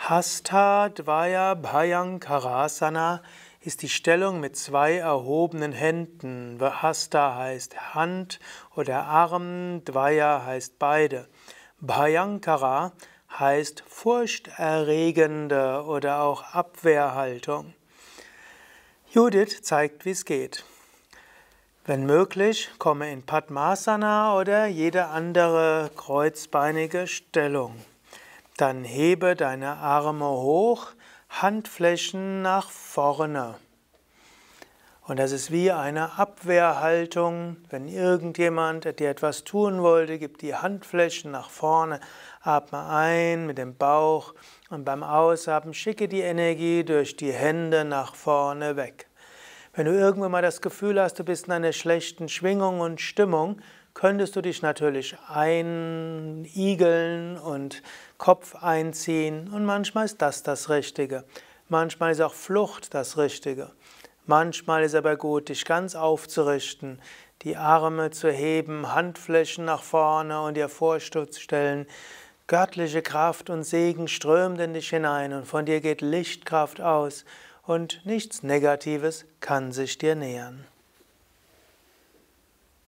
Hastha Dvaya Bhayankarasana ist die Stellung mit zwei erhobenen Händen. Hasta heißt Hand oder Arm, Dvaya heißt beide. Bhayankara heißt furchterregende oder auch Abwehrhaltung. Judith zeigt, wie es geht. Wenn möglich, komme in Padmasana oder jede andere kreuzbeinige Stellung. Dann hebe deine Arme hoch, Handflächen nach vorne. Und das ist wie eine Abwehrhaltung. Wenn irgendjemand dir etwas tun wollte, gib die Handflächen nach vorne, atme ein mit dem Bauch und beim Ausatmen schicke die Energie durch die Hände nach vorne weg. Wenn du irgendwann mal das Gefühl hast, du bist in einer schlechten Schwingung und Stimmung, könntest du dich natürlich einigeln und Kopf einziehen, und manchmal ist das Richtige. Manchmal ist auch Flucht das Richtige. Manchmal ist aber gut, dich ganz aufzurichten, die Arme zu heben, Handflächen nach vorne und dir vorzustellen, göttliche Kraft und Segen strömt in dich hinein und von dir geht Lichtkraft aus und nichts Negatives kann sich dir nähern.